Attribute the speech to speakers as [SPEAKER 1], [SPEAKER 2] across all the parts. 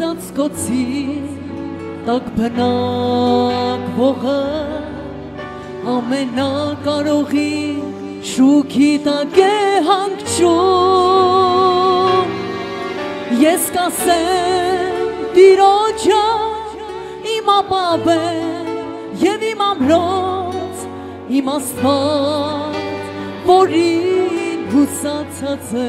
[SPEAKER 1] ծածկոցի տակ բնակ ողը ամենակարողի շուքի տակ է հանգչում ես կասեմ տիրոջը իմ ապավեն և իմ ամրոց իմ աստված որին հուսացած է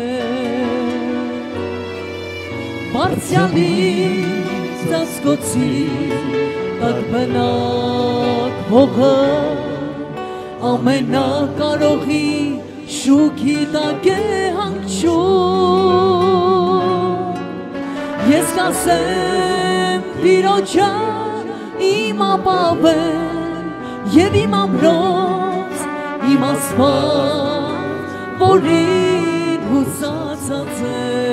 [SPEAKER 1] Բարձյալի ծածկոցի տակ բնակ ողը ամենակարողի շուքի տակ է հանգչում ես կասեմ տիրոջը իմ ապավեն և իմ ամրոց իմ աստված որին հուսացած է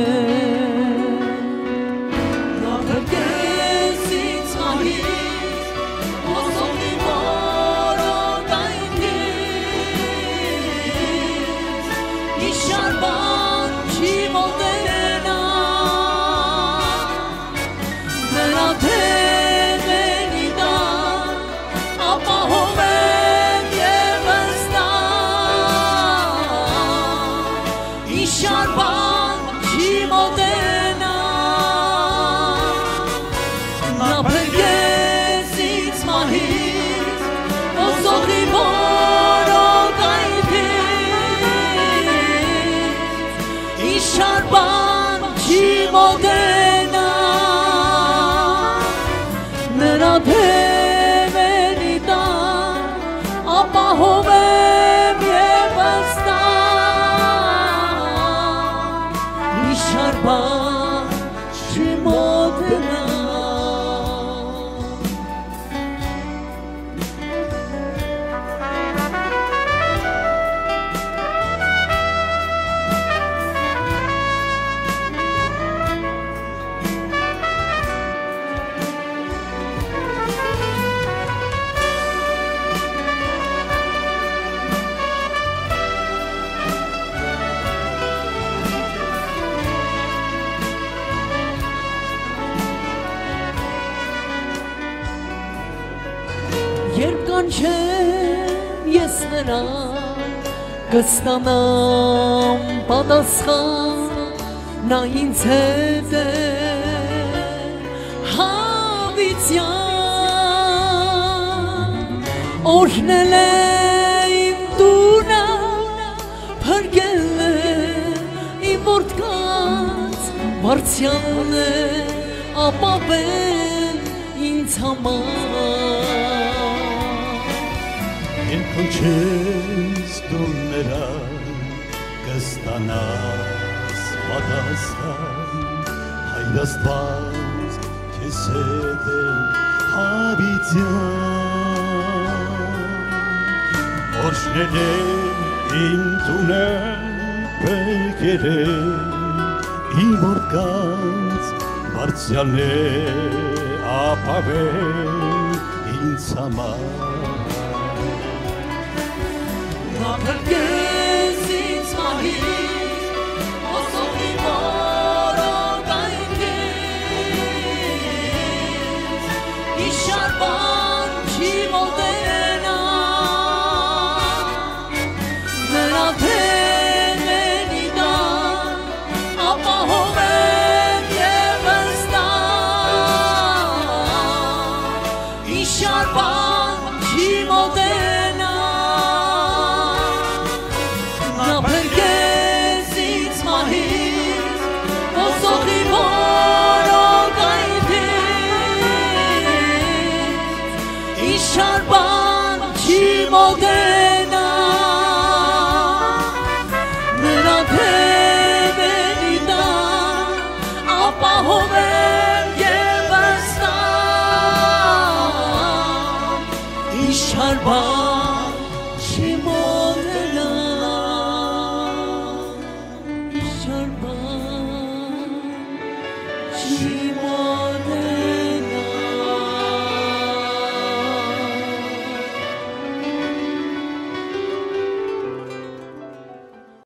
[SPEAKER 1] ես նրան կստանամ պատասխան նա ինձ հետ է հավիտյան օրհնել է իմ տունը փրկել է իմ որդկանց բարձյանն է ապավեն ինձ համար
[SPEAKER 2] Քնչես դու նրան կստանաս պատասխան Հայր Աստված քեզ հետ է հավիտյան Օրհնել է իմ տունը փրկել է իմ որդկանց բարձրան է ապավեն ինձ համար
[SPEAKER 1] Փրկես ինձ մահից, ոսողի մորոք այնքից, իշար բան